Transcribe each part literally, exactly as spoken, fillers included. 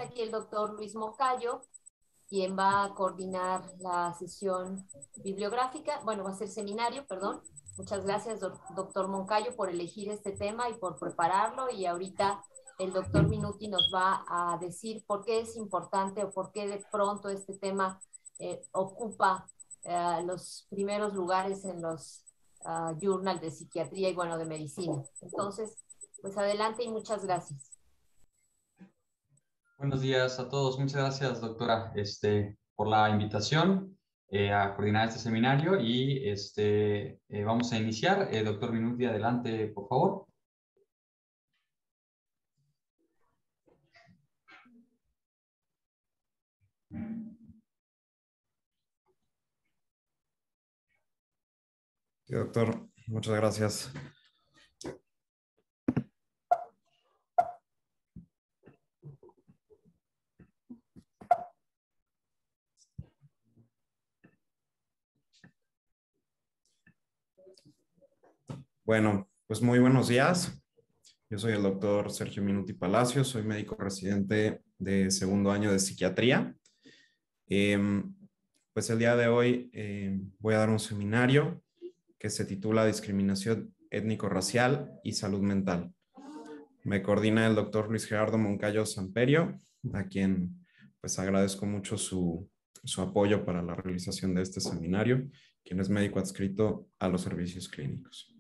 aquí el doctor Luis Moncayo, quien va a coordinar la sesión bibliográfica, bueno, va a ser seminario, perdón. Muchas gracias, doctor Moncayo, por elegir este tema y por prepararlo. Y ahorita el doctor Minuti nos va a decir por qué es importante o por qué de pronto este tema eh, ocupa eh, los primeros lugares en los uh, journals de psiquiatría y, bueno, de medicina. Entonces, pues adelante y muchas gracias. Buenos días a todos. Muchas gracias, doctora, este, por la invitación eh, a coordinar este seminario y este, eh, vamos a iniciar. Eh, doctor Minuti, adelante, por favor. Sí, doctor, muchas gracias. Bueno, pues muy buenos días. Yo soy el doctor Sergio Minuti Palacios, soy médico residente de segundo año de psiquiatría. Eh, pues el día de hoy eh, voy a dar un seminario que se titula Discriminación étnico-racial y salud mental. Me coordina el doctor Luis Gerardo Moncayo Samperio, a quien pues agradezco mucho su, su apoyo para la realización de este seminario, quien es médico adscrito a los servicios clínicos.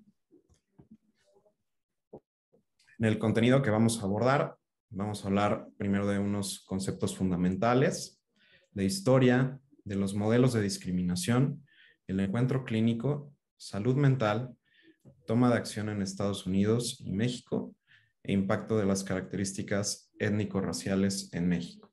En el contenido que vamos a abordar, vamos a hablar primero de unos conceptos fundamentales, de historia, de los modelos de discriminación, el encuentro clínico, salud mental, toma de acción en Estados Unidos y México, e impacto de las características étnico-raciales en México.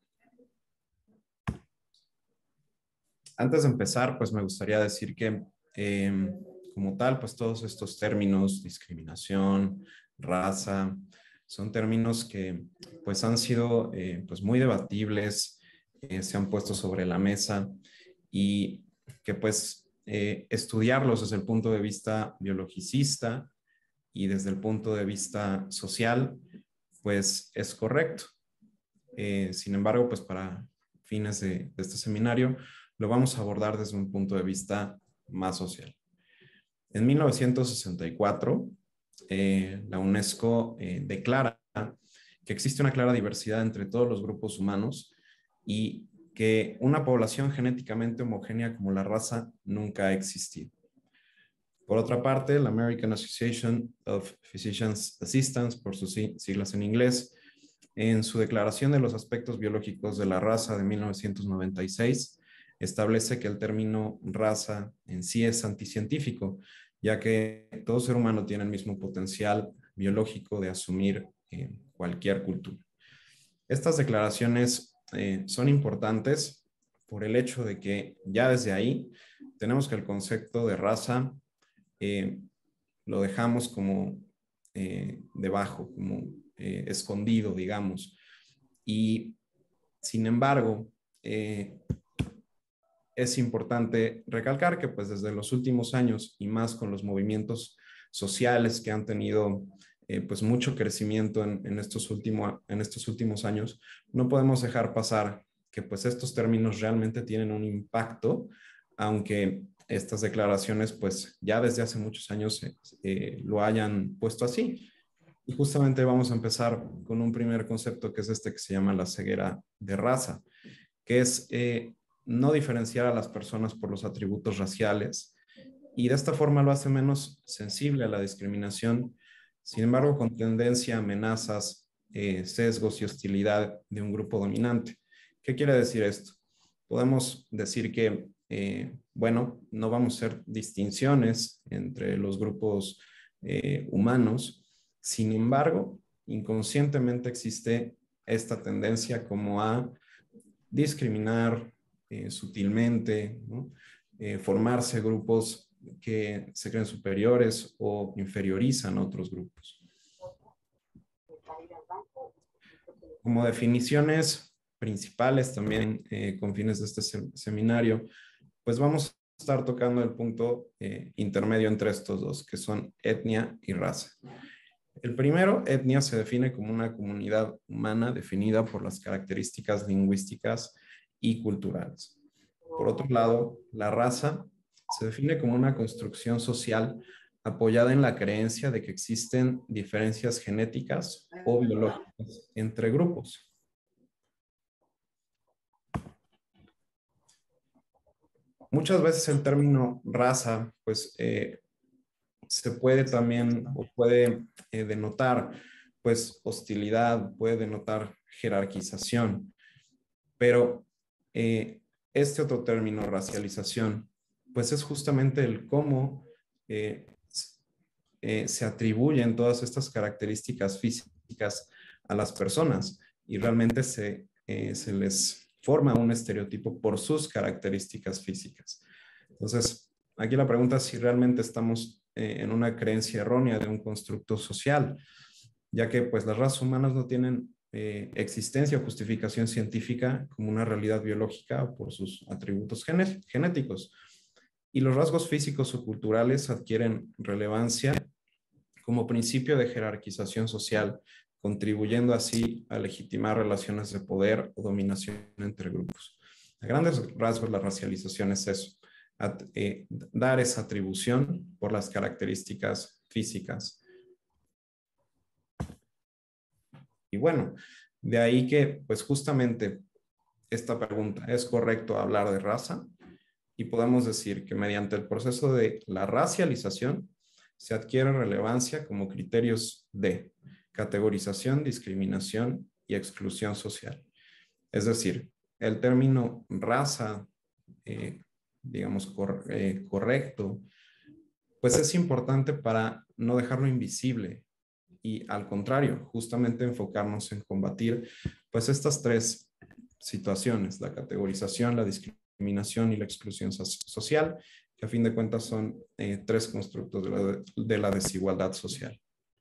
Antes de empezar, pues me gustaría decir que eh, como tal, pues todos estos términos, discriminación, raza, son términos que pues han sido eh, pues muy debatibles, eh, se han puesto sobre la mesa y que pues eh, estudiarlos desde el punto de vista biologicista y desde el punto de vista social, pues es correcto. Eh, sin embargo, pues para fines de, de este seminario, lo vamos a abordar desde un punto de vista más social. En mil novecientos sesenta y cuatro, eh, la UNESCO eh, declara que existe una clara diversidad entre todos los grupos humanos y que una población genéticamente homogénea como la raza nunca ha existido. Por otra parte, la American Association of Physicians Assistants, por sus siglas en inglés, en su declaración de los aspectos biológicos de la raza de mil novecientos noventa y seis, establece que el término raza en sí es anticientífico, ya que todo ser humano tiene el mismo potencial biológico de asumir eh, cualquier cultura. Estas declaraciones eh, son importantes por el hecho de que ya desde ahí tenemos que el concepto de raza eh, lo dejamos como eh, debajo, como eh, escondido, digamos. Y sin embargo, eh, es importante recalcar que pues desde los últimos años y más con los movimientos sociales que han tenido eh, pues mucho crecimiento en, en, estos último, en estos últimos años, no podemos dejar pasar que pues estos términos realmente tienen un impacto, aunque estas declaraciones pues ya desde hace muchos años eh, lo hayan puesto así. Y justamente vamos a empezar con un primer concepto que es este que se llama la ceguera de raza, que es eh, no diferenciar a las personas por los atributos raciales y de esta forma lo hace menos sensible a la discriminación, sin embargo con tendencia a amenazas, eh, sesgos y hostilidad de un grupo dominante. ¿Qué quiere decir esto? Podemos decir que, eh, bueno, no vamos a hacer distinciones entre los grupos eh, humanos, sin embargo, inconscientemente existe esta tendencia como a discriminar eh, sutilmente, ¿no? eh, formarse grupos que se creen superiores o inferiorizan a otros grupos. Como definiciones principales también eh, con fines de este se seminario, pues vamos a estar tocando el punto eh, intermedio entre estos dos, que son etnia y raza. El primero, etnia, se define como una comunidad humana definida por las características lingüísticas y culturales. Por otro lado, la raza se define como una construcción social apoyada en la creencia de que existen diferencias genéticas o biológicas entre grupos. Muchas veces el término raza, pues, eh, se puede también, o puede eh, denotar, pues, hostilidad, puede denotar jerarquización, pero eh, este otro término, racialización, pues es justamente el cómo eh, eh, se atribuyen todas estas características físicas a las personas y realmente se, eh, se les forma un estereotipo por sus características físicas. Entonces, aquí la pregunta es si realmente estamos eh, en una creencia errónea de un constructo social, ya que pues las razas humanas no tienen eh, existencia o justificación científica como una realidad biológica por sus atributos genéticos. Y los rasgos físicos o culturales adquieren relevancia como principio de jerarquización social, contribuyendo así a legitimar relaciones de poder o dominación entre grupos. A grandes rasgos, la racialización es eso, at, eh, dar esa atribución por las características físicas. Y bueno, de ahí que, pues justamente esta pregunta, ¿es correcto hablar de raza? Y podemos decir que mediante el proceso de la racialización se adquiere relevancia como criterios de categorización, discriminación y exclusión social. Es decir, el término raza, eh, digamos, cor eh, correcto, pues es importante para no dejarlo invisible y al contrario, justamente enfocarnos en combatir pues estas tres situaciones, la categorización, la discriminación y la exclusión so social, que a fin de cuentas son eh, tres constructos de la, de la desigualdad social.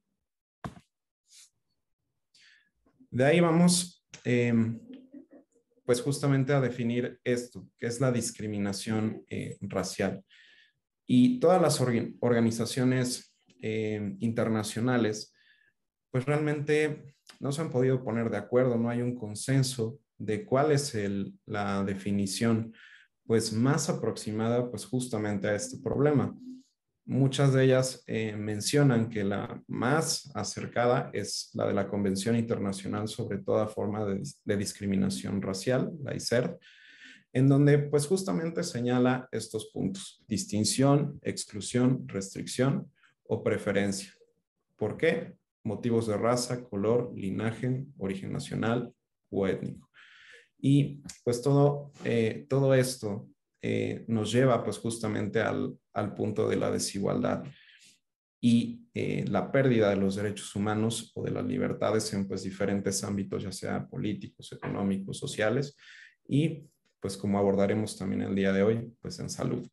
De ahí vamos eh, pues justamente a definir esto, que es la discriminación eh, racial. Y todas las orga- organizaciones eh, internacionales pues realmente no se han podido poner de acuerdo, no hay un consenso de cuál es el, la definición pues más aproximada pues justamente a este problema. Muchas de ellas eh, mencionan que la más acercada es la de la Convención Internacional sobre toda forma de, de discriminación racial, la I C E R, en donde pues justamente señala estos puntos: distinción, exclusión, restricción o preferencia. ¿Por qué? Motivos de raza, color, linaje, origen nacional o étnico. Y pues todo, eh, todo esto eh, nos lleva pues justamente al, al punto de la desigualdad y eh, la pérdida de los derechos humanos o de las libertades en pues diferentes ámbitos, ya sea políticos, económicos, sociales, y pues como abordaremos también el día de hoy, pues en salud.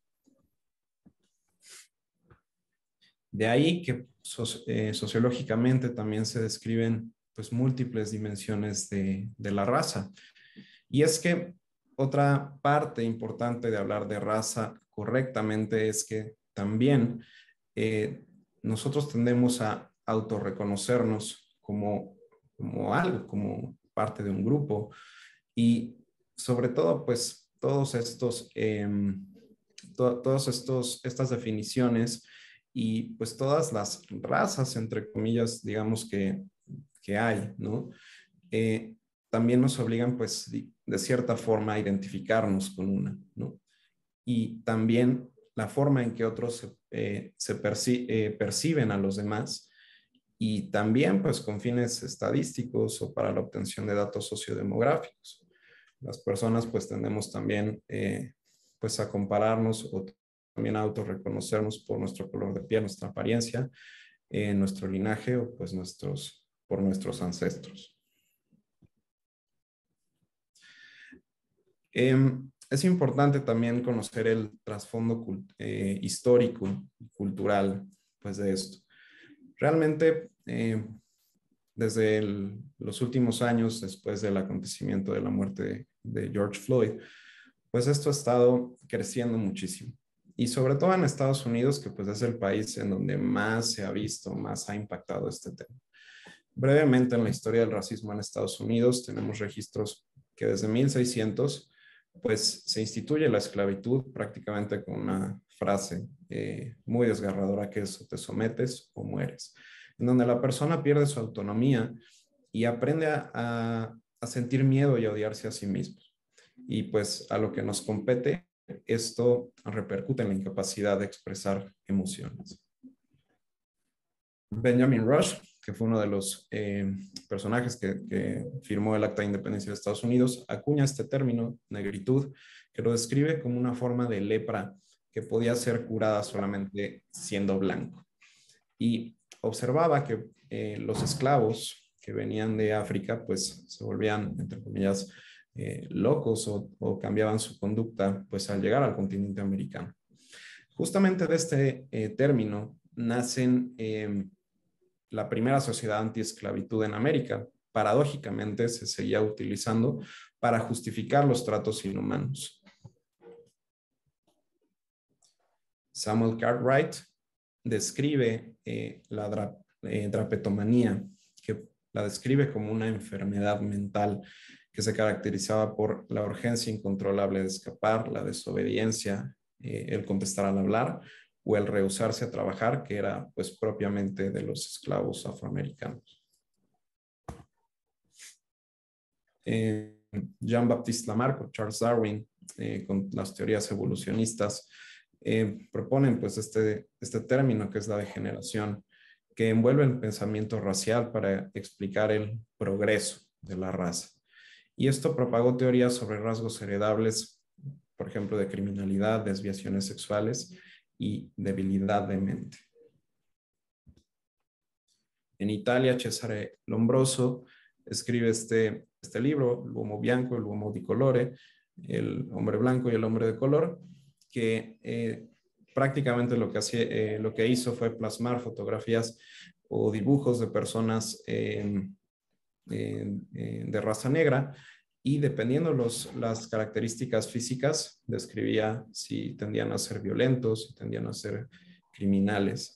De ahí que eh, sociológicamente también se describen pues múltiples dimensiones de, de la raza. Y es que otra parte importante de hablar de raza correctamente es que también eh, nosotros tendemos a autorreconocernos como, como algo, como parte de un grupo. Y sobre todo, pues todos estos, eh, to todos estos, estas definiciones y pues todas las razas, entre comillas, digamos que, que hay, ¿no? Eh, también nos obligan pues de, de cierta forma a identificarnos con una, ¿no? Y también la forma en que otros se, eh, se perci eh, perciben a los demás y también pues con fines estadísticos o para la obtención de datos sociodemográficos. Las personas pues tendemos también eh, pues a compararnos o también a autorreconocernos por nuestro color de piel, nuestra apariencia, eh, nuestro linaje o pues nuestros, por nuestros ancestros. Eh, es importante también conocer el trasfondo eh, histórico y cultural pues, de esto. Realmente, eh, desde el, los últimos años, después del acontecimiento de la muerte de, de George Floyd, pues esto ha estado creciendo muchísimo. y sobre todo en Estados Unidos, que pues es el país en donde más se ha visto, más ha impactado este tema. Brevemente, en la historia del racismo en Estados Unidos tenemos registros que desde mil seiscientos pues se instituye la esclavitud prácticamente con una frase eh, muy desgarradora que es: o te sometes o mueres, en donde la persona pierde su autonomía y aprende a, a, a sentir miedo y a odiarse a sí mismo. Y pues a lo que nos compete, esto repercute en la incapacidad de expresar emociones. Benjamin Rush, que fue uno de los eh, personajes que, que firmó el Acta de Independencia de Estados Unidos, acuña este término, negritud, que lo describe como una forma de lepra que podía ser curada solamente siendo blanco. Y observaba que eh, los esclavos que venían de África, pues se volvían, entre comillas, eh, locos o, o cambiaban su conducta, pues al llegar al continente americano. Justamente de este eh, término nacen eh, la primera sociedad anti-esclavitud en América. Paradójicamente se seguía utilizando para justificar los tratos inhumanos. Samuel Cartwright describe eh, la dra eh, drapetomanía, que la describe como una enfermedad mental que se caracterizaba por la urgencia incontrolable de escapar, la desobediencia, eh, el contestar al hablar o el rehusarse a trabajar, que era pues propiamente de los esclavos afroamericanos. Eh, Jean-Baptiste Lamarck, Charles Darwin, eh, con las teorías evolucionistas, eh, proponen pues este, este término que es la degeneración, que envuelve el pensamiento racial para explicar el progreso de la raza. Y esto propagó teorías sobre rasgos heredables, por ejemplo, de criminalidad, desviaciones sexuales y debilidad de mente. En Italia, Cesare Lombroso escribe este, este libro, L'uomo bianco, l'uomo di colore, el hombre blanco y el hombre de color, que eh, prácticamente lo que, hacía, eh, lo que hizo fue plasmar fotografías o dibujos de personas eh, eh, eh, de raza negra, y dependiendo los, las características físicas, describía si tendían a ser violentos, si tendían a ser criminales.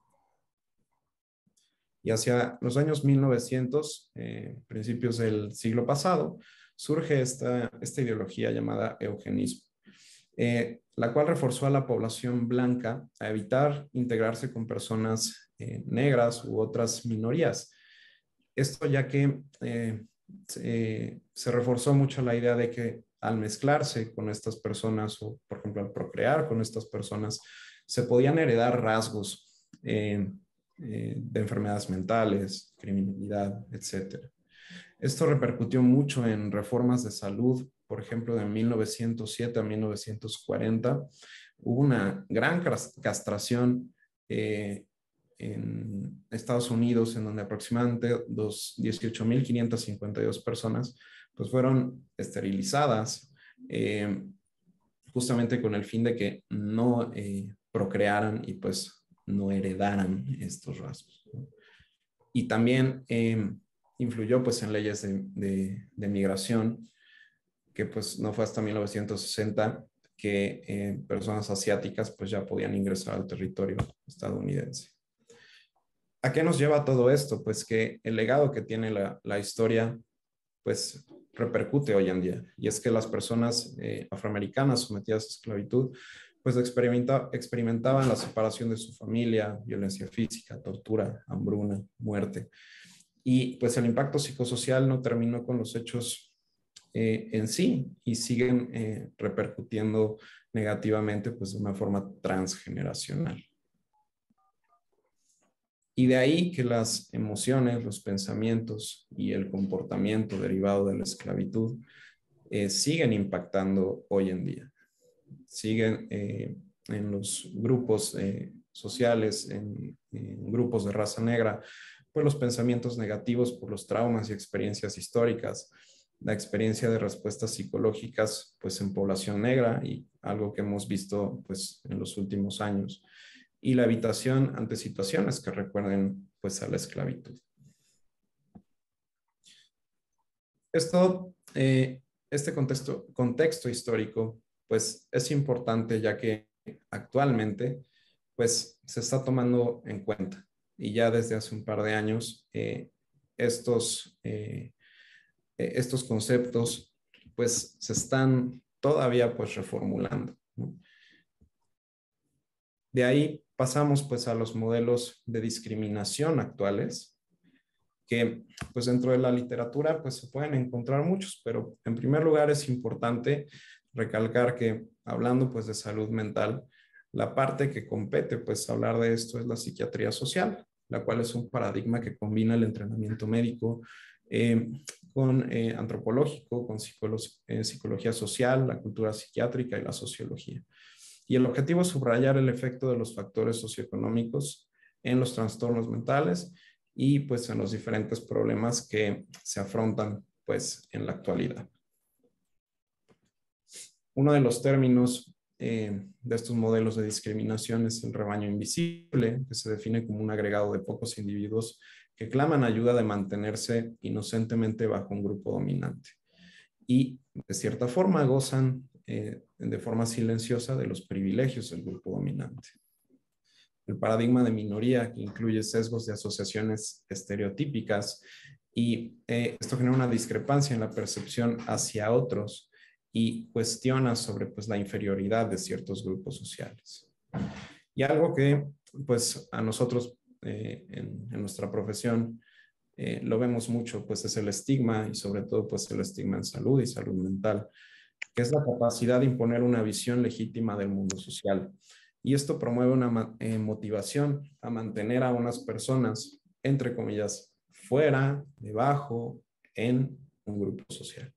Y hacia los años mil novecientos, eh, principios del siglo pasado, surge esta, esta ideología llamada eugenismo, eh, la cual reforzó a la población blanca a evitar integrarse con personas eh, negras u otras minorías. Esto ya que eh, se, se reforzó mucho la idea de que al mezclarse con estas personas o, por ejemplo, al procrear con estas personas, se podían heredar rasgos eh, eh, de enfermedades mentales, criminalidad, etcétera. Esto repercutió mucho en reformas de salud, por ejemplo, de mil novecientos siete a mil novecientos cuarenta. Hubo una gran castración eh, en Estados Unidos, en donde aproximadamente dieciocho mil quinientas cincuenta y dos personas pues, fueron esterilizadas, eh, justamente con el fin de que no eh, procrearan y pues no heredaran estos rasgos, ¿no? Y también eh, influyó pues en leyes de, de, de migración, que pues no fue hasta mil novecientos sesenta que eh, personas asiáticas pues ya podían ingresar al territorio estadounidense. ¿A qué nos lleva todo esto? Pues que el legado que tiene la, la historia pues repercute hoy en día, y es que las personas eh, afroamericanas sometidas a esclavitud pues experimenta, experimentaban la separación de su familia, violencia física, tortura, hambruna, muerte. Y pues el impacto psicosocial no terminó con los hechos eh, en sí, y siguen eh, repercutiendo negativamente pues de una forma transgeneracional. Y de ahí que las emociones, los pensamientos y el comportamiento derivado de la esclavitud eh, siguen impactando hoy en día. Siguen eh, en los grupos eh, sociales, en, en grupos de raza negra, pues los pensamientos negativos por los traumas y experiencias históricas, la experiencia de respuestas psicológicas pues en población negra, y algo que hemos visto pues en los últimos años, y la evitación ante situaciones que recuerden pues a la esclavitud. Esto, eh, este contexto, contexto histórico pues es importante, ya que actualmente pues se está tomando en cuenta. Y ya desde hace un par de años eh, estos, eh, estos conceptos pues se están todavía pues reformulando, ¿no? De ahí pasamos pues a los modelos de discriminación actuales, que pues dentro de la literatura pues se pueden encontrar muchos, pero en primer lugar es importante recalcar que hablando pues de salud mental, la parte que compete pues hablar de esto es la psiquiatría social, la cual es un paradigma que combina el entrenamiento médico eh, con eh, antropológico, con psicolo eh, psicología social, la cultura psiquiátrica y la sociología. Y el objetivo es subrayar el efecto de los factores socioeconómicos en los trastornos mentales y pues en los diferentes problemas que se afrontan pues en la actualidad. Uno de los términos eh, de estos modelos de discriminación es el rebaño invisible, que se define como un agregado de pocos individuos que claman ayuda de mantenerse inocentemente bajo un grupo dominante y de cierta forma gozan eh, de forma silenciosa de los privilegios del grupo dominante. El paradigma de minoría, que incluye sesgos de asociaciones estereotípicas, y eh, esto genera una discrepancia en la percepción hacia otros y cuestiona sobre pues, la inferioridad de ciertos grupos sociales. Y algo que pues, a nosotros eh, en, en nuestra profesión eh, lo vemos mucho, pues es el estigma y sobre todo pues, el estigma en salud y salud mental, que es la capacidad de imponer una visión legítima del mundo social. Y esto promueve una eh, motivación a mantener a unas personas, entre comillas, fuera, debajo, en un grupo social.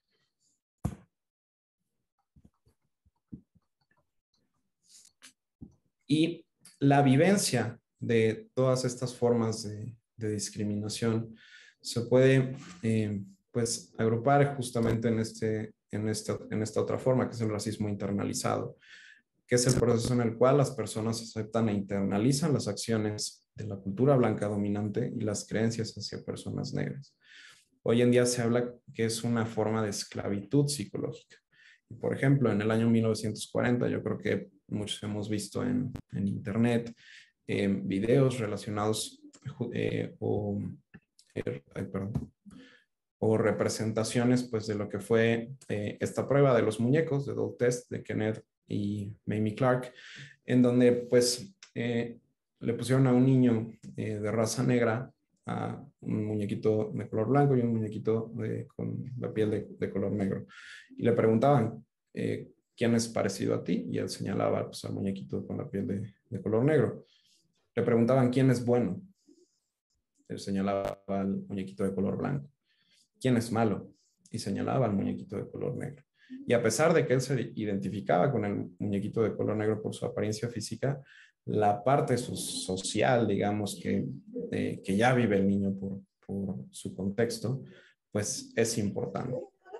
Y la vivencia de todas estas formas de, de discriminación se puede eh, pues, agrupar justamente en, este, en, esta, en esta otra forma, que es el racismo internalizado, que es el proceso en el cual las personas aceptan e internalizan las acciones de la cultura blanca dominante y las creencias hacia personas negras. Hoy en día se habla que es una forma de esclavitud psicológica. Por ejemplo, en el año mil novecientos cuarenta, yo creo que muchos hemos visto en, en internet eh, videos relacionados eh, o, eh, ay, perdón, o representaciones pues, de lo que fue eh, esta prueba de los muñecos, de Doll Test, de Kenneth y Mamie Clark, en donde pues eh, le pusieron a un niño eh, de raza negra a un muñequito de color blanco y un muñequito de, con la piel de, de color negro. Y le preguntaban, eh, ¿quién es parecido a ti? Y él señalaba pues, al muñequito con la piel de, de color negro. Le preguntaban, ¿quién es bueno? Él señalaba al muñequito de color blanco. ¿Quién es malo? Y señalaba al muñequito de color negro. Y a pesar de que él se identificaba con el muñequito de color negro por su apariencia física, la parte social, digamos, que, eh, que ya vive el niño por, por su contexto, pues es importante.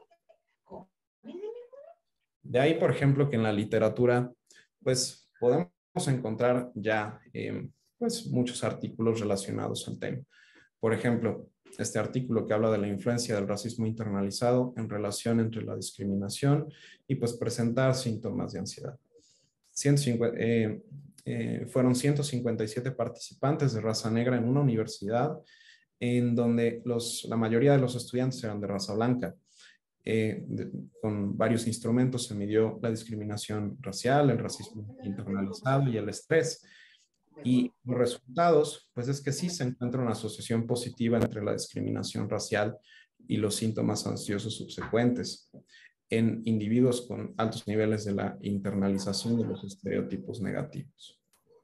De ahí, por ejemplo, que en la literatura, pues podemos encontrar ya eh, pues, muchos artículos relacionados al tema. Por ejemplo, este artículo que habla de la influencia del racismo internalizado en relación entre la discriminación y pues presentar síntomas de ansiedad. ciento cincuenta, eh, eh, fueron ciento cincuenta y siete participantes de raza negra en una universidad en donde los, la mayoría de los estudiantes eran de raza blanca. Eh, de, con varios instrumentos se midió la discriminación racial, el racismo internalizado y el estrés. Y los resultados, pues es que sí se encuentra una asociación positiva entre la discriminación racial y los síntomas ansiosos subsecuentes en individuos con altos niveles de la internalización de los estereotipos negativos.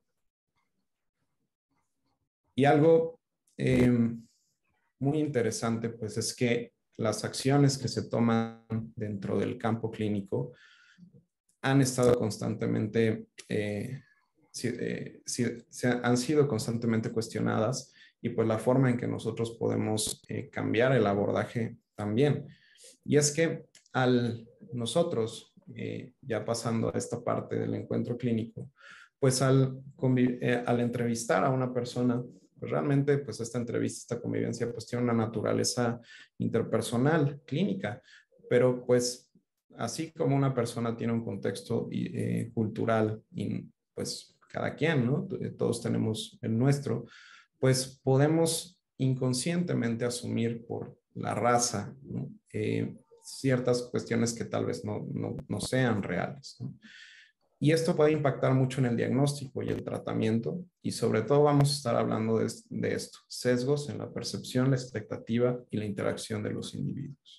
Y algo eh, muy interesante, pues es que las acciones que se toman dentro del campo clínico han estado constantemente eh, Si, eh, si, se han sido constantemente cuestionadas y pues la forma en que nosotros podemos eh, cambiar el abordaje también. Y es que al nosotros, eh, ya pasando a esta parte del encuentro clínico, pues al, eh, al entrevistar a una persona, pues realmente pues esta entrevista, esta convivencia pues tiene una naturaleza interpersonal, clínica, pero pues así como una persona tiene un contexto eh, cultural y pues cada quien, ¿no? Todos tenemos el nuestro, pues podemos inconscientemente asumir por la raza, ¿no? eh, ciertas cuestiones que tal vez no, no, no sean reales, ¿no? Y esto puede impactar mucho en el diagnóstico y el tratamiento, y sobre todo vamos a estar hablando de, de esto, sesgos en la percepción, la expectativa y la interacción de los individuos.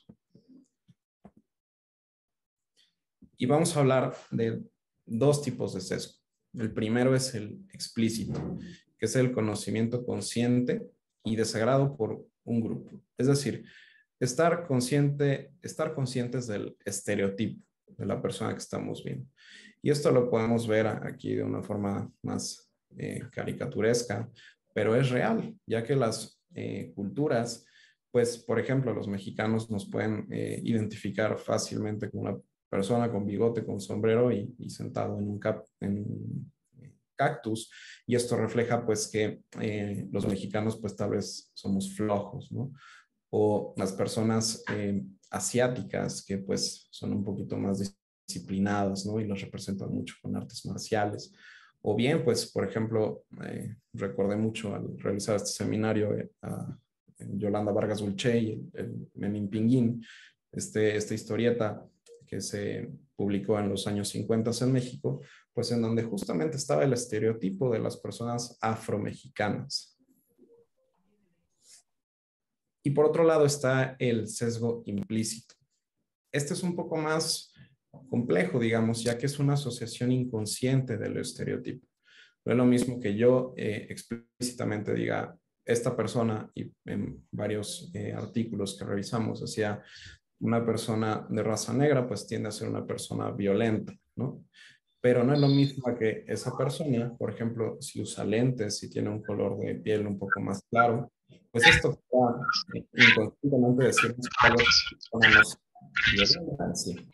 Y vamos a hablar de dos tipos de sesgo. El primero es el explícito, que es el conocimiento consciente y desagrado por un grupo. Es decir, estar consciente, estar conscientes del estereotipo de la persona que estamos viendo. Y esto lo podemos ver aquí de una forma más eh, caricaturesca, pero es real, ya que las eh, culturas, pues, por ejemplo, los mexicanos nos pueden eh, identificar fácilmente con una persona con bigote, con sombrero y, y sentado en un, cap, en un cactus, y esto refleja pues que eh, los mexicanos pues tal vez somos flojos, ¿no? O las personas eh, asiáticas que pues son un poquito más disciplinadas, ¿no? Y los representan mucho con artes marciales. O bien, pues, por ejemplo, eh, recordé mucho al realizar este seminario eh, a Yolanda Vargas Dulce y el, el Menin Pinguín, este, esta historieta que se publicó en los años cincuenta en México, pues en donde justamente estaba el estereotipo de las personas afromexicanas. Y por otro lado está el sesgo implícito. Este es un poco más complejo, digamos, ya que es una asociación inconsciente del estereotipo. No es lo mismo que yo eh, explícitamente diga, esta persona, y en varios eh, artículos que revisamos, decía, una persona de raza negra, pues tiende a ser una persona violenta, ¿no? Pero no es lo mismo que esa persona, por ejemplo, si usa lentes, si tiene un color de piel un poco más claro, pues esto va eh, inconscientemente decirnos que tal vez no es violenta en sí.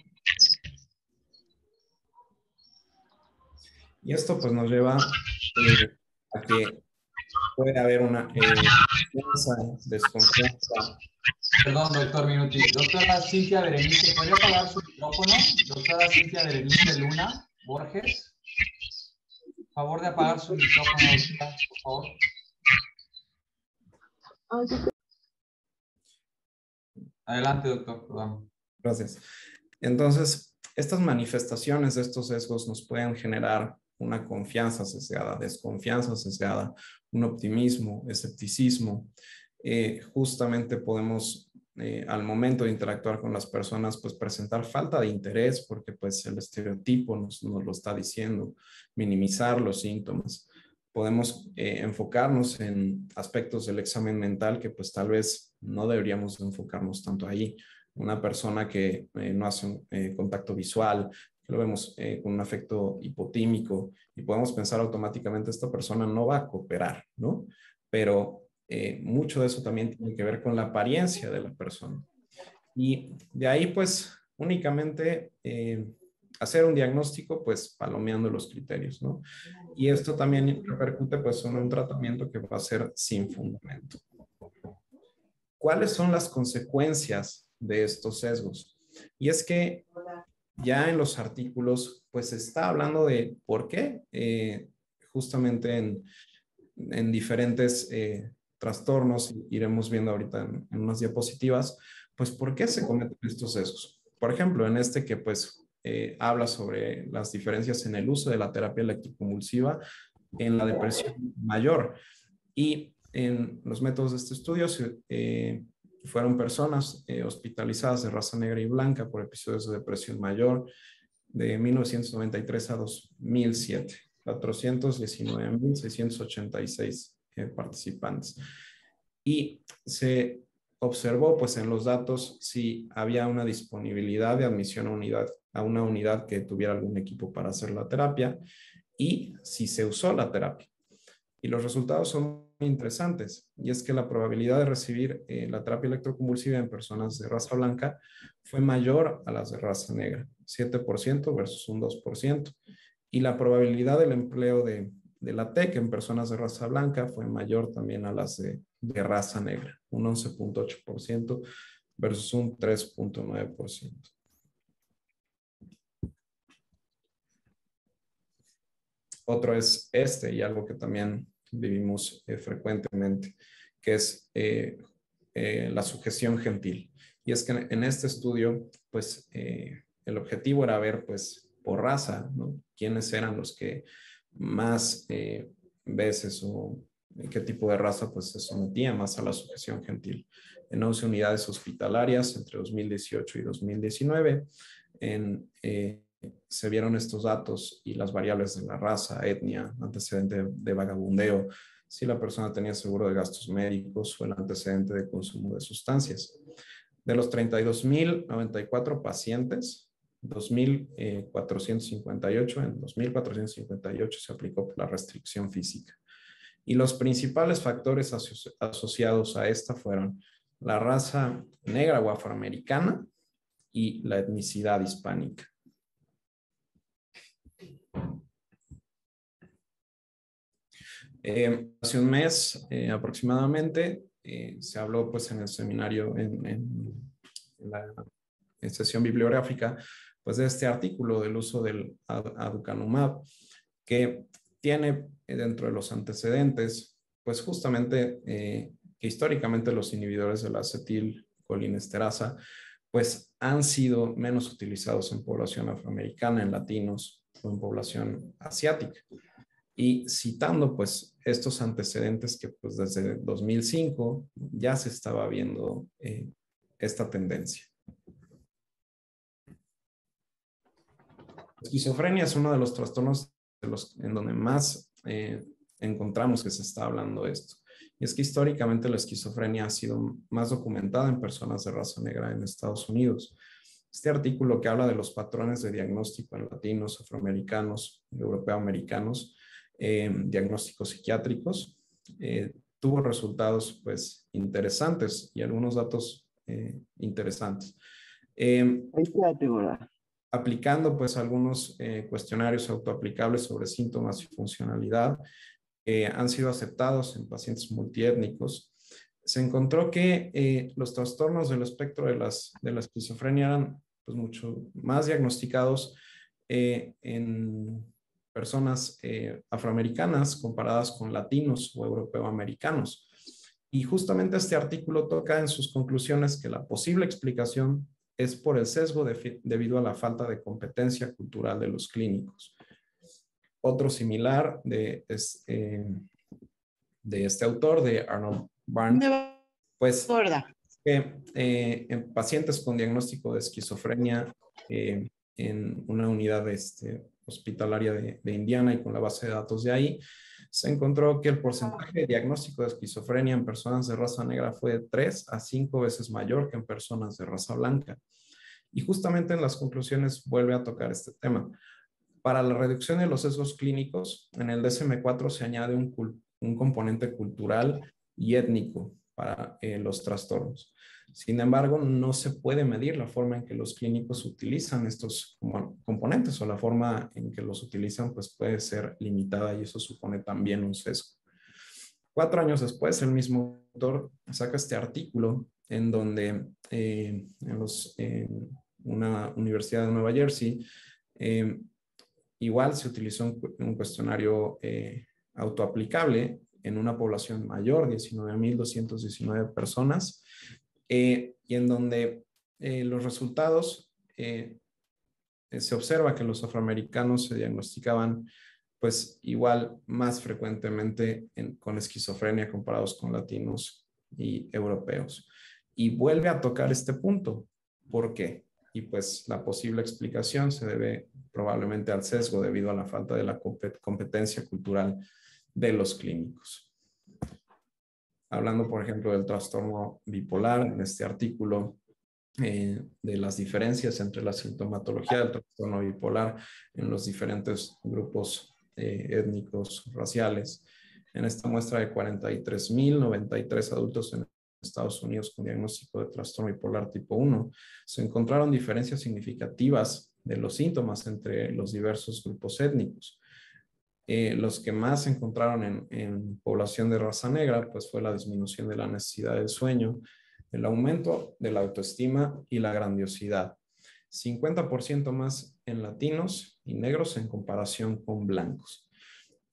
Y esto pues nos lleva eh, a que puede haber una eh, desconfianza. Perdón, doctor Minuti. Doctora Cintia Berenice, ¿podría apagar su micrófono? Doctora Cintia Berenice Luna Borges. Por favor de apagar su micrófono, doctora, por favor. Adelante, doctor. Perdón. Gracias. Entonces, estas manifestaciones de estos sesgos nos pueden generar una confianza sesgada, desconfianza sesgada, un optimismo, escepticismo. Eh, justamente podemos, eh, al momento de interactuar con las personas, pues presentar falta de interés porque pues el estereotipo nos, nos lo está diciendo, minimizar los síntomas. Podemos eh, enfocarnos en aspectos del examen mental que pues tal vez no deberíamos enfocarnos tanto ahí. Una persona que eh, no hace un eh, contacto visual, que lo vemos eh, con un afecto hipotímico y podemos pensar automáticamente esta persona no va a cooperar, ¿no? Pero eh, mucho de eso también tiene que ver con la apariencia de la persona. Y de ahí pues únicamente eh, hacer un diagnóstico pues palomeando los criterios, ¿no? Y esto también repercute pues en un tratamiento que va a ser sin fundamento. ¿Cuáles son las consecuencias de estos sesgos? Y es que ya en los artículos, pues se está hablando de por qué, eh, justamente en, en diferentes eh, trastornos, iremos viendo ahorita en, en unas diapositivas, pues por qué se cometen estos sesgos. Por ejemplo, en este que pues eh, habla sobre las diferencias en el uso de la terapia electroconvulsiva en la depresión mayor. Y en los métodos de este estudio eh, fueron personas eh, hospitalizadas de raza negra y blanca por episodios de depresión mayor de mil novecientos noventa y tres a dos mil siete, cuatrocientos diecinueve mil seiscientos ochenta y seis eh, participantes. Y se observó pues en los datos si había una disponibilidad de admisión a, unidad, a una unidad que tuviera algún equipo para hacer la terapia y si se usó la terapia. Y los resultados son muy interesantes, y es que la probabilidad de recibir eh, la terapia electroconvulsiva en personas de raza blanca fue mayor a las de raza negra, siete por ciento versus un dos por ciento, y la probabilidad del empleo de, de la T E C en personas de raza blanca fue mayor también a las de, de raza negra, un once punto ocho por ciento versus un tres punto nueve por ciento. Otro es este, y algo que también vivimos eh, frecuentemente, que es eh, eh, la sujeción gentil. Y es que en, en este estudio, pues eh, el objetivo era ver, pues, por raza, ¿no? Quiénes eran los que más eh, veces o qué tipo de raza, pues, se sometía más a la sujeción gentil. En once unidades hospitalarias entre dos mil dieciocho y dos mil diecinueve, en, eh, se vieron estos datos y las variables de la raza, etnia, antecedente de vagabundeo, si la persona tenía seguro de gastos médicos o el antecedente de consumo de sustancias. De los treinta y dos mil noventa y cuatro pacientes, dos mil cuatrocientos cincuenta y ocho, en dos mil cuatrocientos cincuenta y ocho se aplicó la restricción física. Y los principales factores aso asociados a esta fueron la raza negra o afroamericana y la etnicidad hispánica. Eh, hace un mes eh, aproximadamente eh, se habló pues en el seminario, en, en, en la en sesión bibliográfica, pues de este artículo del uso del aducanumab, que tiene dentro de los antecedentes, pues justamente eh, que históricamente los inhibidores de la acetilcolinesterasa, pues han sido menos utilizados en población afroamericana, en latinos o en población asiática. Y citando pues estos antecedentes que pues desde dos mil cinco ya se estaba viendo eh, esta tendencia. La esquizofrenia es uno de los trastornos de los, en donde más eh, encontramos que se está hablando de esto. Y es que históricamente la esquizofrenia ha sido más documentada en personas de raza negra en Estados Unidos. Este artículo que habla de los patrones de diagnóstico en latinos, afroamericanos, europeoamericanos, eh, diagnósticos psiquiátricos, eh, tuvo resultados pues interesantes y algunos datos eh, interesantes. Eh, aplicando pues algunos eh, cuestionarios autoaplicables sobre síntomas y funcionalidad, eh, han sido aceptados en pacientes multiétnicos. Se encontró que eh, los trastornos del espectro de, las, de la esquizofrenia eran pues mucho más diagnosticados eh, en personas eh, afroamericanas comparadas con latinos o europeoamericanos. Y justamente este artículo toca en sus conclusiones que la posible explicación es por el sesgo de, debido a la falta de competencia cultural de los clínicos. Otro similar de, es, eh, de este autor, de Arnold Barnes, pues que eh, en pacientes con diagnóstico de esquizofrenia eh, en una unidad este, hospitalaria de, de Indiana y con la base de datos de ahí, se encontró que el porcentaje de diagnóstico de esquizofrenia en personas de raza negra fue de tres a cinco veces mayor que en personas de raza blanca. Y justamente en las conclusiones vuelve a tocar este tema. Para la reducción de los sesgos clínicos, en el D S M cuatro se añade un, un componente cultural y étnico para eh, los trastornos. Sin embargo, no se puede medir la forma en que los clínicos utilizan estos bueno, componentes o la forma en que los utilizan pues puede ser limitada y eso supone también un sesgo. Cuatro años después, el mismo autor saca este artículo en donde eh, en, los, en una universidad de Nueva Jersey eh, igual se utilizó un, un cuestionario eh, autoaplicable en una población mayor, diecinueve mil doscientas diecinueve personas, eh, y en donde eh, los resultados eh, se observa que los afroamericanos se diagnosticaban pues igual más frecuentemente en, con esquizofrenia comparados con latinos y europeos. Y vuelve a tocar este punto. ¿Por qué? Y pues la posible explicación se debe probablemente al sesgo debido a la falta de la competencia cultural de los clínicos. Hablando, por ejemplo, del trastorno bipolar, en este artículo, eh, de las diferencias entre la sintomatología del trastorno bipolar en los diferentes grupos eh, étnicos, raciales. En esta muestra de cuarenta y tres mil noventa y tres adultos en Estados Unidos con diagnóstico de trastorno bipolar tipo uno, se encontraron diferencias significativas de los síntomas entre los diversos grupos étnicos. Eh, los que más se encontraron en, en población de raza negra, pues fue la disminución de la necesidad del sueño, el aumento de la autoestima y la grandiosidad. cincuenta por ciento más en latinos y negros en comparación con blancos.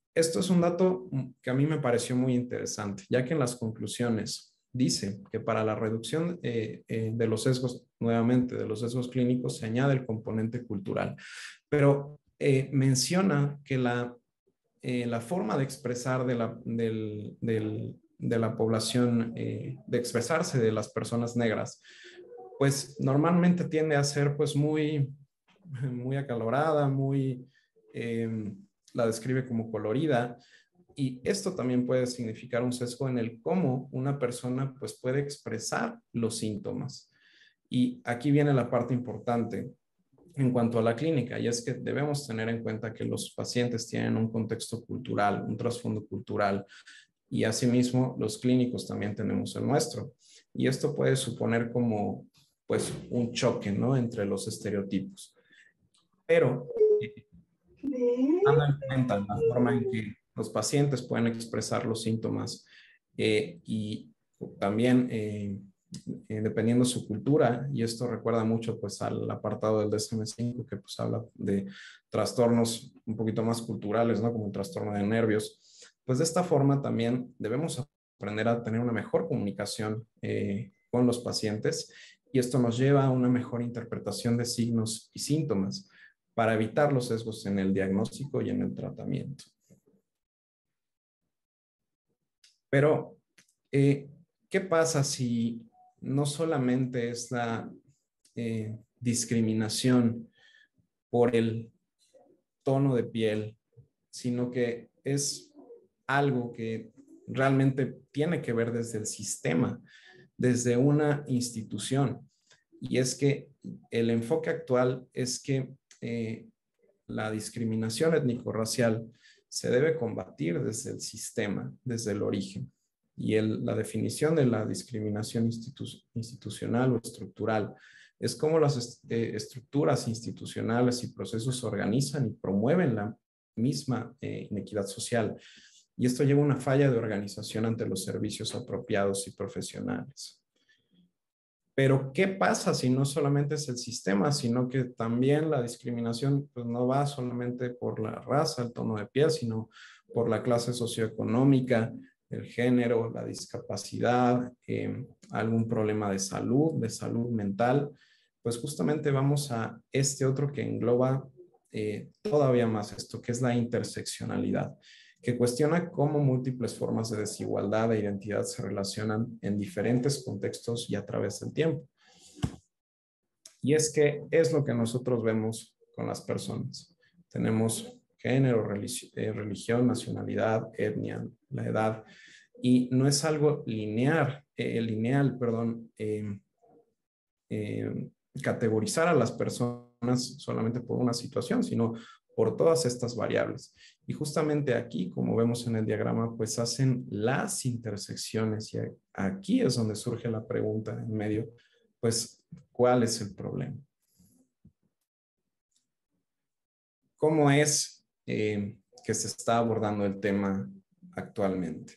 Esto es un dato que a mí me pareció muy interesante, ya que en las conclusiones dice que para la reducción eh, eh, de los sesgos, nuevamente, de los sesgos clínicos, se añade el componente cultural, pero eh, menciona que la, eh, la forma de expresar de la, del, del, de la población, eh, de expresarse de las personas negras, pues normalmente tiende a ser pues muy, muy acalorada, muy... Eh, la describe como colorida, y esto también puede significar un sesgo en el cómo una persona pues puede expresar los síntomas. Y aquí viene la parte importante en cuanto a la clínica, y es que debemos tener en cuenta que los pacientes tienen un contexto cultural, un trasfondo cultural, y asimismo los clínicos también tenemos el nuestro. Y esto puede suponer como pues un choque, ¿no?, entre los estereotipos. Pero teniendo en cuenta la forma en que los pacientes pueden expresar los síntomas eh, y también eh, eh, dependiendo su cultura, y esto recuerda mucho pues al apartado del D S M cinco que pues habla de trastornos un poquito más culturales, ¿no?, como el trastorno de nervios, pues de esta forma también debemos aprender a tener una mejor comunicación eh, con los pacientes, y esto nos lleva a una mejor interpretación de signos y síntomas para evitar los sesgos en el diagnóstico y en el tratamiento. Pero, eh, ¿qué pasa si no solamente es la eh, discriminación por el tono de piel, sino que es algo que realmente tiene que ver desde el sistema, desde una institución? Y es que el enfoque actual es que eh, la discriminación étnico-racial se debe combatir desde el sistema, desde el origen. Y el, la definición de la discriminación institu institucional o estructural es cómo las est eh, estructuras institucionales y procesos se organizan y promueven la misma eh, inequidad social. Y esto lleva a una falla de organización ante los servicios apropiados y profesionales. Pero, ¿qué pasa si no solamente es el sistema, sino que también la discriminación pues, no va solamente por la raza, el tono de piel, sino por la clase socioeconómica, el género, la discapacidad, eh, algún problema de salud, de salud mental? Pues justamente vamos a este otro que engloba eh, todavía más esto, que es la interseccionalidad, que cuestiona cómo múltiples formas de desigualdad e identidad se relacionan en diferentes contextos y a través del tiempo. Y es que es lo que nosotros vemos con las personas. Tenemos género, religi eh, religión, nacionalidad, etnia, la edad, y no es algo lineal, eh, lineal, perdón, eh, eh, categorizar a las personas solamente por una situación, sino por todas estas variables. Y justamente aquí, como vemos en el diagrama, pues hacen las intersecciones, y aquí es donde surge la pregunta en medio, pues, ¿cuál es el problema? ¿Cómo es eh, que se está abordando el tema actualmente?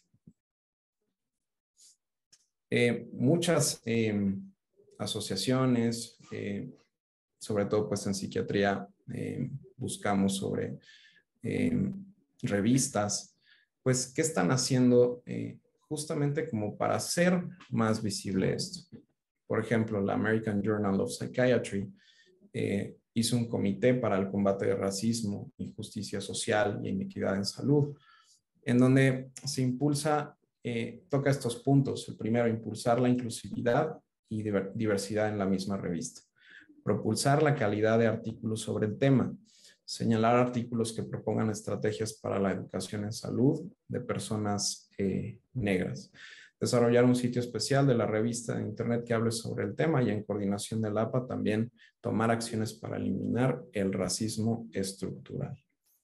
Eh, muchas eh, asociaciones, eh, sobre todo pues en psiquiatría, eh, buscamos sobre eh, revistas, pues, ¿qué están haciendo eh, justamente como para hacer más visible esto? Por ejemplo, la American Journal of Psychiatry eh, hizo un comité para el combate de racismo, injusticia social y inequidad en salud, en donde se impulsa, eh, toca estos puntos. El primero, impulsar la inclusividad y diversidad en la misma revista. Propulsar la calidad de artículos sobre el tema. Señalar artículos que propongan estrategias para la educación en salud de personas eh, negras. Desarrollar un sitio especial de la revista de internet que hable sobre el tema, y en coordinación del A P A también tomar acciones para eliminar el racismo estructural.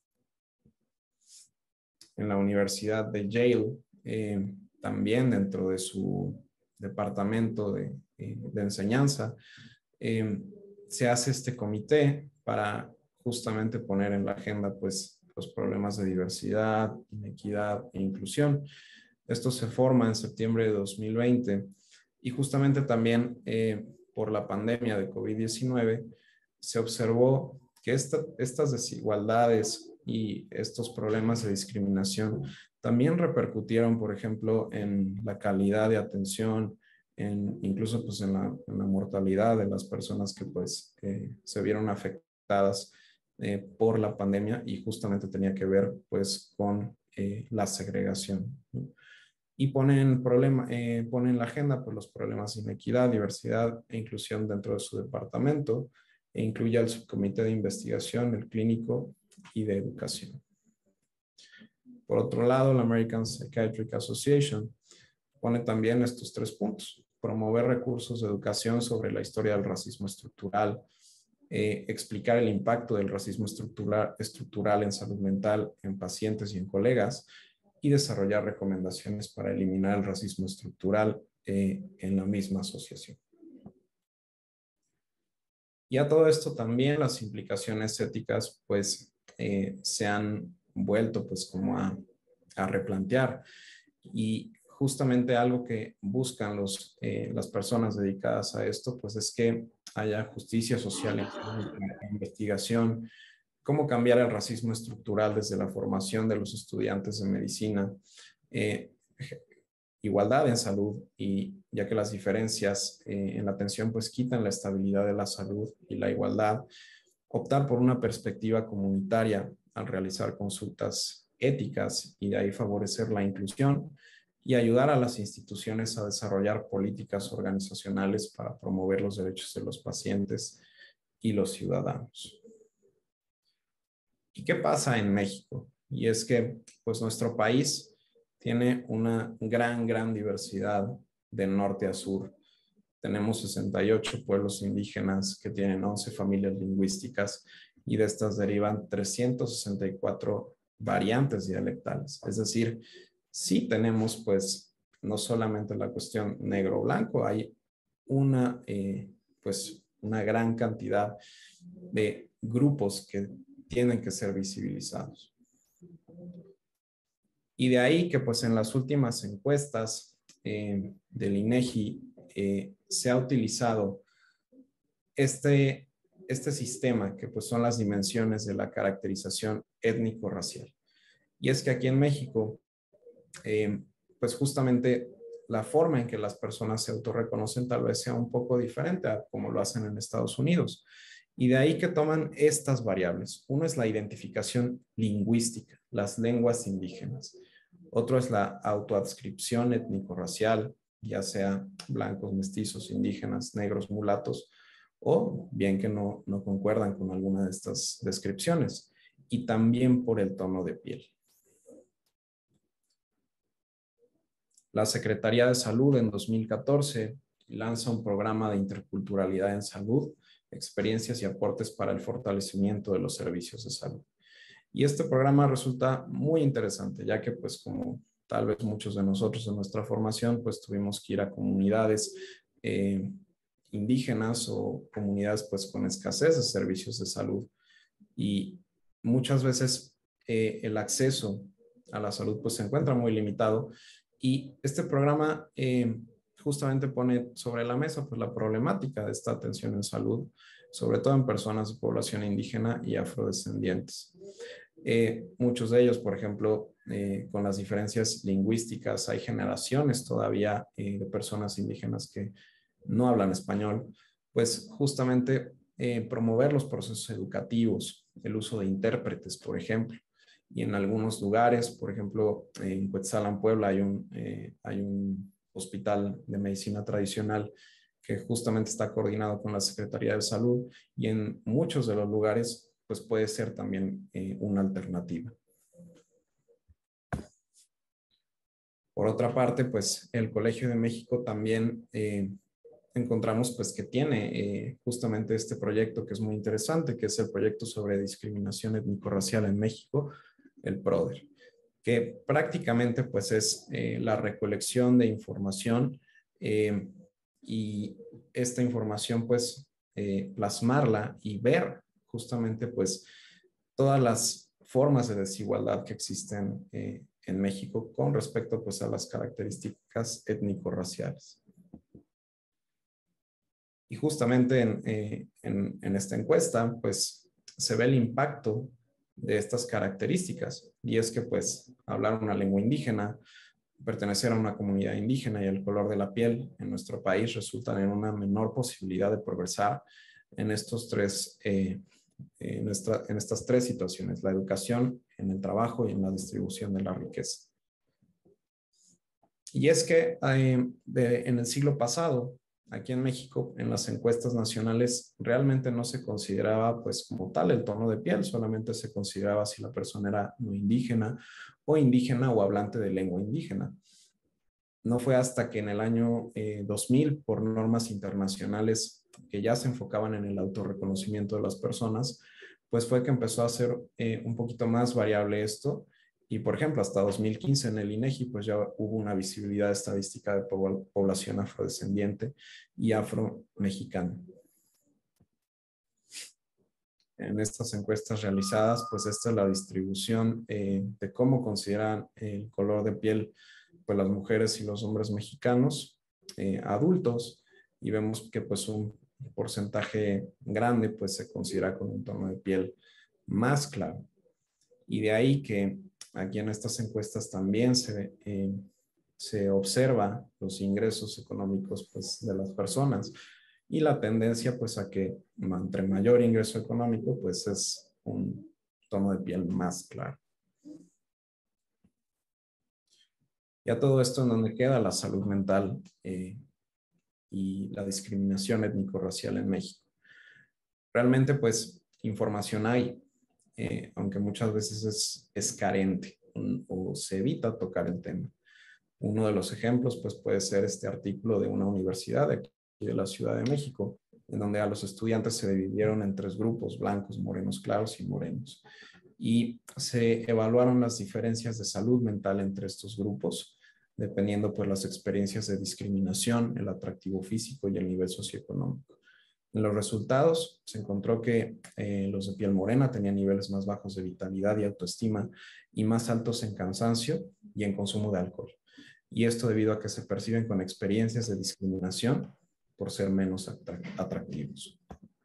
En la Universidad de Yale, eh, también dentro de su departamento de, eh, de enseñanza, eh, se hace este comité para justamente poner en la agenda pues, los problemas de diversidad, inequidad e inclusión. Esto se forma en septiembre de dos mil veinte, y justamente también eh, por la pandemia de COVID diecinueve se observó que esta, estas desigualdades y estos problemas de discriminación también repercutieron, por ejemplo, en la calidad de atención, en, incluso pues en la, en la mortalidad de las personas que pues eh, se vieron afectadas eh, por la pandemia, y justamente tenía que ver pues con eh, la segregación, ¿no? Y ponen, problema, eh, ponen en la agenda pues, los problemas de inequidad, diversidad e inclusión dentro de su departamento, e incluye al subcomité de investigación, el clínico y de educación. Por otro lado, la American Psychiatric Association pone también estos tres puntos: promover recursos de educación sobre la historia del racismo estructural, eh, explicar el impacto del racismo estructural, estructural en salud mental en pacientes y en colegas, y desarrollar recomendaciones para eliminar el racismo estructural eh, en la misma asociación. Y a todo esto también las implicaciones éticas pues eh, se han vuelto pues como a, a replantear, y justamente algo que buscan los, eh, las personas dedicadas a esto pues es que haya justicia social en investigación, cómo cambiar el racismo estructural desde la formación de los estudiantes de medicina, eh, igualdad en salud, y ya que las diferencias eh, en la atención pues quitan la estabilidad de la salud y la igualdad, optar por una perspectiva comunitaria al realizar consultas éticas y de ahí favorecer la inclusión y ayudar a las instituciones a desarrollar políticas organizacionales para promover los derechos de los pacientes y los ciudadanos. ¿Y qué pasa en México? Y es que pues nuestro país tiene una gran, gran diversidad de norte a sur. Tenemos sesenta y ocho pueblos indígenas que tienen once familias lingüísticas, y de estas derivan trescientas sesenta y cuatro variantes dialectales. Es decir, sí tenemos pues no solamente la cuestión negro-blanco, hay una, eh, pues, una gran cantidad de grupos que tienen que ser visibilizados. Y de ahí que pues en las últimas encuestas eh, del INEGI eh, se ha utilizado este, este sistema que pues son las dimensiones de la caracterización étnico-racial. Y es que aquí en México, eh, pues justamente la forma en que las personas se autorreconocen tal vez sea un poco diferente a como lo hacen en Estados Unidos. Y de ahí que toman estas variables. Uno es la identificación lingüística, las lenguas indígenas. Otro es la autoadscripción étnico-racial, ya sea blancos, mestizos, indígenas, negros, mulatos, o bien que no, no concuerdan con alguna de estas descripciones. Y también por el tono de piel. La Secretaría de Salud en dos mil catorce lanza un programa de interculturalidad en salud, experiencias y aportes para el fortalecimiento de los servicios de salud. Y este programa resulta muy interesante, ya que pues como tal vez muchos de nosotros en nuestra formación, pues tuvimos que ir a comunidades eh, indígenas o comunidades pues con escasez de servicios de salud. Y muchas veces eh, el acceso a la salud pues se encuentra muy limitado. Y este programa eh, justamente pone sobre la mesa pues, la problemática de esta atención en salud, sobre todo en personas de población indígena y afrodescendientes. Eh, muchos de ellos, por ejemplo, eh, con las diferencias lingüísticas, hay generaciones todavía eh, de personas indígenas que no hablan español, pues justamente eh, promover los procesos educativos, el uso de intérpretes, por ejemplo. Y en algunos lugares, por ejemplo, en Cuetzalan, Puebla, hay un, eh, hay un hospital de medicina tradicional que justamente está coordinado con la Secretaría de Salud, y en muchos de los lugares, pues puede ser también eh, una alternativa. Por otra parte, pues el Colegio de México también eh, encontramos pues que tiene eh, justamente este proyecto que es muy interesante, que es el proyecto sobre discriminación étnico-racial en México, el PRODER, que prácticamente pues es eh, la recolección de información eh, y esta información pues eh, plasmarla y ver justamente pues todas las formas de desigualdad que existen eh, en México con respecto pues a las características étnico-raciales. Y justamente en, eh, en, en esta encuesta pues se ve el impacto de estas características. Y es que pues hablar una lengua indígena, pertenecer a una comunidad indígena y el color de la piel en nuestro país resultan en una menor posibilidad de progresar en estos tres, eh, en, esta, en estas tres situaciones: la educación, en el trabajo y en la distribución de la riqueza. Y es que eh, de, en el siglo pasado, aquí en México, en las encuestas nacionales, realmente no se consideraba pues como tal el tono de piel, solamente se consideraba si la persona era no indígena o indígena o hablante de lengua indígena. No fue hasta que en el año eh, dos mil, por normas internacionales que ya se enfocaban en el autorreconocimiento de las personas, pues fue que empezó a ser eh, un poquito más variable esto. Y, por ejemplo, hasta dos mil quince en el INEGI, pues ya hubo una visibilidad estadística de población afrodescendiente y afro-mexicana. En estas encuestas realizadas, pues esta es la distribución eh, de cómo consideran el color de piel pues las mujeres y los hombres mexicanos eh, adultos, y vemos que pues un porcentaje grande pues se considera con un tono de piel más claro. Y de ahí que aquí en estas encuestas también se, eh, se observa los ingresos económicos pues, de las personas y la tendencia pues a que entre mayor ingreso económico pues es un tono de piel más claro. Ya todo esto en donde queda la salud mental eh, y la discriminación étnico-racial en México. Realmente pues información hay, eh, aunque muchas veces es, es carente o se evita tocar el tema. Uno de los ejemplos pues puede ser este artículo de una universidad de aquí de la Ciudad de México, en donde a los estudiantes se dividieron en tres grupos: blancos, morenos claros y morenos. Y se evaluaron las diferencias de salud mental entre estos grupos, dependiendo por las experiencias de discriminación, el atractivo físico y el nivel socioeconómico. En los resultados se encontró que eh, los de piel morena tenían niveles más bajos de vitalidad y autoestima y más altos en cansancio y en consumo de alcohol. Y esto debido a que se perciben con experiencias de discriminación por ser menos atractivos.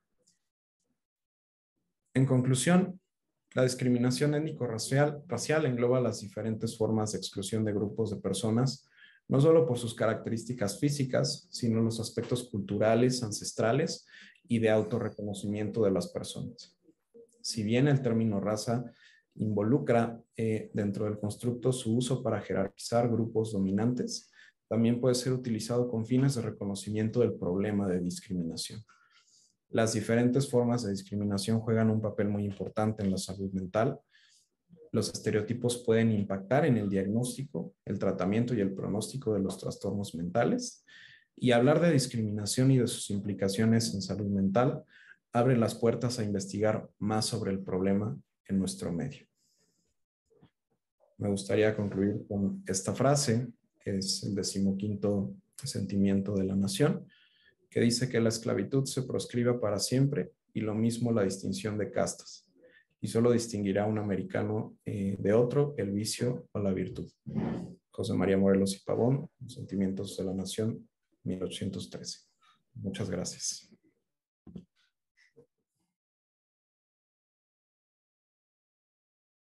En conclusión, la discriminación étnico-racial racial engloba las diferentes formas de exclusión de grupos de personas, no solo por sus características físicas, sino los aspectos culturales, ancestrales y de autorreconocimiento de las personas. Si bien el término raza involucra eh, dentro del constructo su uso para jerarquizar grupos dominantes, también puede ser utilizado con fines de reconocimiento del problema de discriminación. Las diferentes formas de discriminación juegan un papel muy importante en la salud mental. Los estereotipos pueden impactar en el diagnóstico, el tratamiento y el pronóstico de los trastornos mentales. Y hablar de discriminación y de sus implicaciones en salud mental abre las puertas a investigar más sobre el problema en nuestro medio. Me gustaría concluir con esta frase, que es el decimoquinto sentimiento de la nación, que dice que la esclavitud se proscribe para siempre y lo mismo la distinción de castas, y solo distinguirá a un americano eh, de otro el vicio o la virtud. José María Morelos y Pavón, Sentimientos de la Nación, mil ochocientos trece. Muchas gracias.